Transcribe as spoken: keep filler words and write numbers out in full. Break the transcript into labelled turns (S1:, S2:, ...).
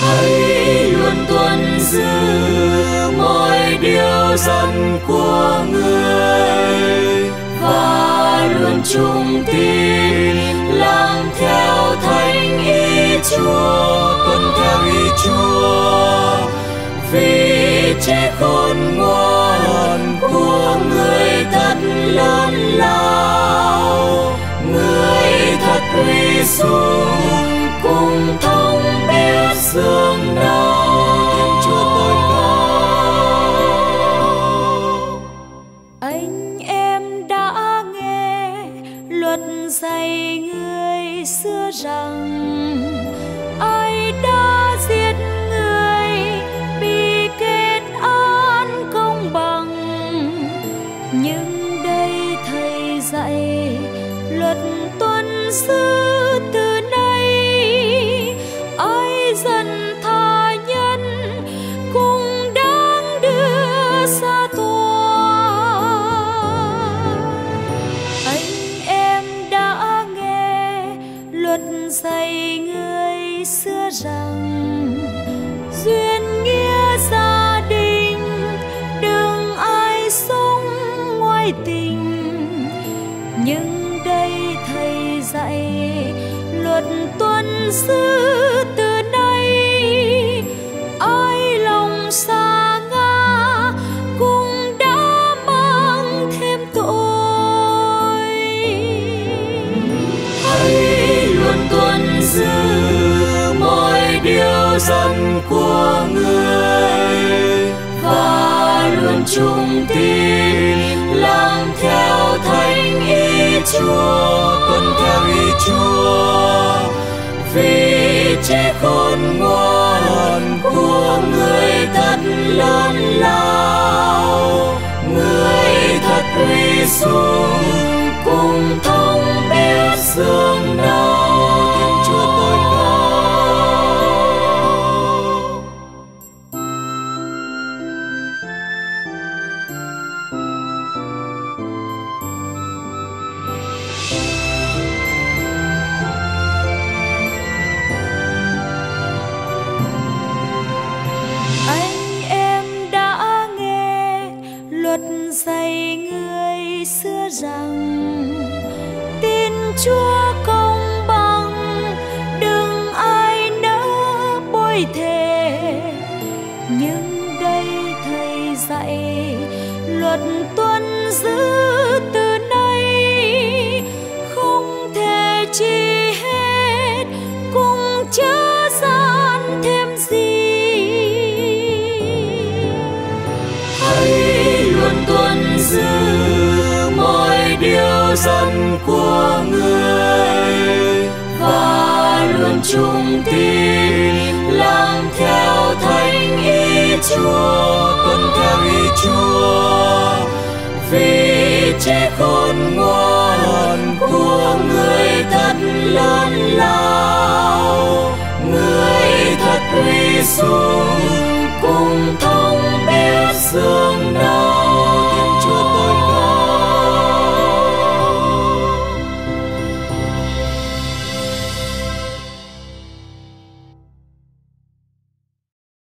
S1: hãy luôn tuân giữ mọi điều dặn của Người và luôn trung tín làm theo thánh ý Chúa, tuân theo ý Chúa. Vì trí khôn ngoan của Người thật lớn lao, Người thật uy dũng cùng thông biết dương nào Thiên Chúa tối cao.
S2: Anh em đã nghe luật dạy Người xưa rằng ai đã giết người bị kết án công bằng, nhưng đây Thầy dạy luật tuân giữ từ nay. Ai dần tha nhân cũng đáng đưa ra tòa. Anh em đã nghe luật dạy Người xưa rằng duyên nghĩa gia đình đừng ai sống ngoại tình, nhưng đây Thầy dạy luật tuân giữ từ nay. Ai lòng xa ngã cũng đã mang thêm tội.
S1: Hãy luôn tuân giữ mọi điều dặn của Người và luôn trung tín làm theo thánh ý Chúa, tuân theo ý Chúa. Vì trí khôn ngoan của Người thật lớn lao, Người thật uy dũng cùng thông biết dương nào Thiên Chúa tối cao.
S2: Anh em đã nghe luật dạy Người xưa rằng tin Chúa công bằng đừng ai nỡ bội thề, nhưng đây Thầy dạy luật tuân giữ từ nay. Không thể chi hết cũng chớ gian thêm gì.
S1: Hãy luôn tuân giữ mọi điều dặn của Người và luôn trung tín làm theo thánh ý Chúa, tuân theo ý Chúa. Vì trí khôn ngoan của Người thật lớn lao, Người thật uy dũng cùng thông biết dương nào